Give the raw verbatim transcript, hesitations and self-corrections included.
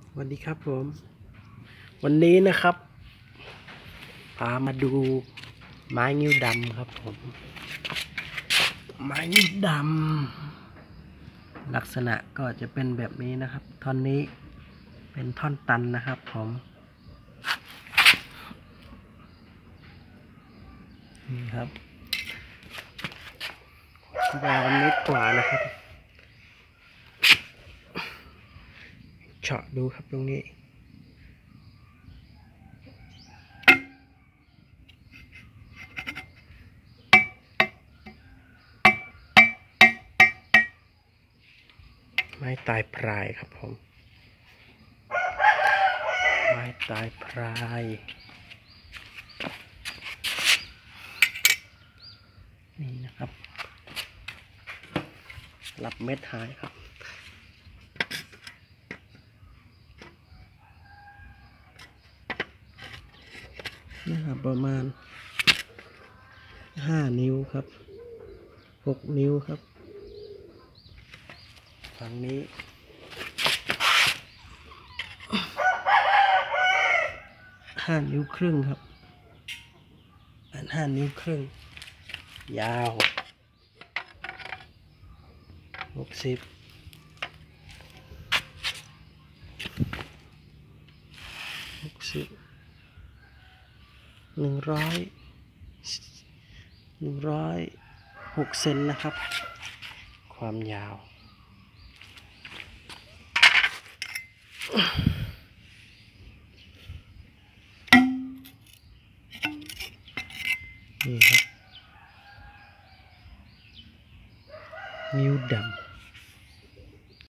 สวัสดีครับผมวันนี้นะครับพามาดูไม้งิ้วดำครับผมไม้งิ้วดำลักษณะก็จะเป็นแบบนี้นะครับท่อนนี้เป็นท่อนตันนะครับผมนี่ครับยาวเมตรกว่านะครับเจาะดูครับตรงนี้ไม้ตายพรายครับผมไม้ตายพรายนี่นะครับรับเม็ดหายครับนะครับประมาณห้านิ้วครับหกนิ้วครับฝั่งนี้ห้านิ้วครึ่งครับอันห้านิ้วครึ่งยาวหกสิบหกสิบหนึ่งร้อยหนึ่งร้อยหกเซนนะครับความยาวนี่ครับนิ้วดำ